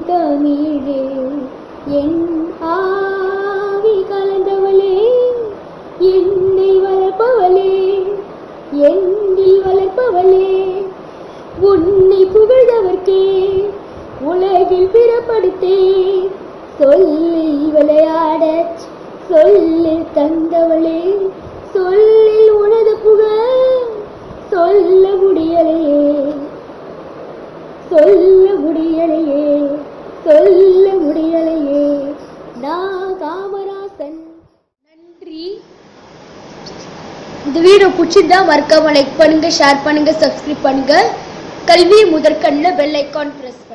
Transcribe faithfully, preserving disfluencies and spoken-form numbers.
தமிழே என் ஆவி கலந்தவளே என்னை வளர்ப்பவளே என்னில் வளர்ப்பவளே உன்னை புகழ்ந்தவர்க்கே உலகில் பிறப்படுத்தே சொல்லில் விளையாட சொல்லில் தந்தவளே சொல்லில் உனது புகழ் சொல்ல முடியலையே சொல்ல முடியலையே சொல்ல முடியலையே நான் காமராசன். நன்றி. இந்த வீடியோ பிடிச்சிருந்தா மறக்காம லைக் பண்ணுங்க, ஷேர் பண்ணுங்க, சப்ஸ்கிரைப் பண்ணுங்க. கல்வி முதற்கண்ணில் பெல் ஐக்கான் பிரஸ்